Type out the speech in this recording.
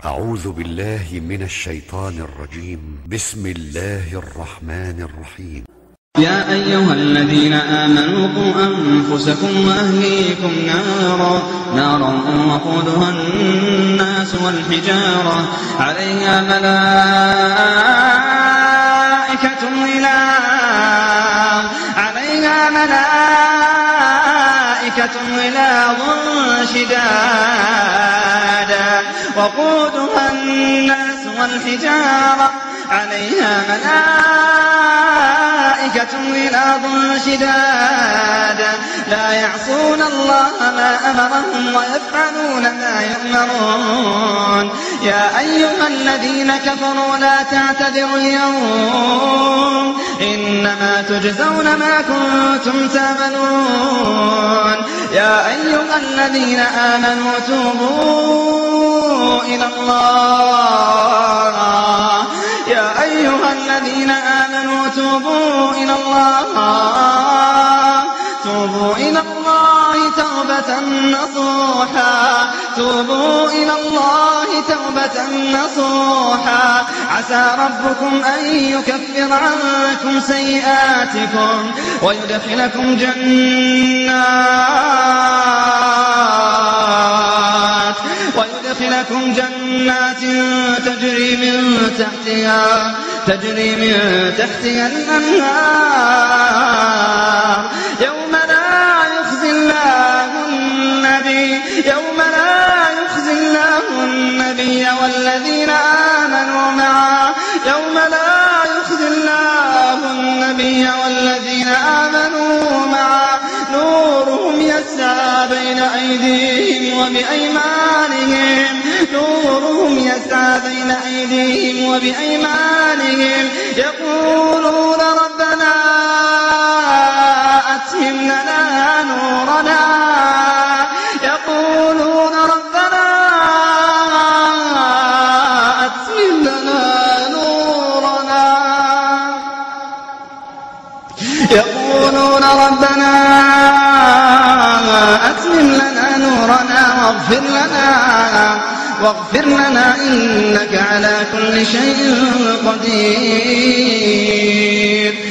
أعوذ بالله من الشيطان الرجيم. بسم الله الرحمن الرحيم. يا أيها الذين آمنوا قوا أنفسكم وأهليكم نارا وقودها الناس والحجارة عليها ملائكة غلاظ شداد وقودها الناس والحجارة عليها ملائكة غلاظ شداد لا يعصون الله ما أمرهم ويفعلون ما يؤمرون. يا أيها الذين كفروا لا تعتذروا اليوم إنما تجزون ما كنتم تعملون. يا أيها الذين آمنوا توبوا إلى الله توبوا إلى الله توبة نصوحا عسى ربكم أن يكفر عنكم سيئاتكم ويدخلكم جنات تجري من تحتها الأنهار يوم لا يخزي الله النبي والذين آمنوا معه نورهم يسعى بين أيديهم وبأيمانهم يقولون ربنا أتمم لنا نورنا واغفر لنا إنك على كل شيء قدير.